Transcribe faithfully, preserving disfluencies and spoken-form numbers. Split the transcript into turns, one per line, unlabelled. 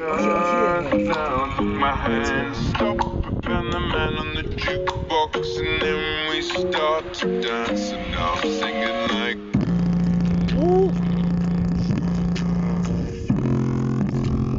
down my hands, stop and the man on the jukebox, and then we start to dance, and I'm singing like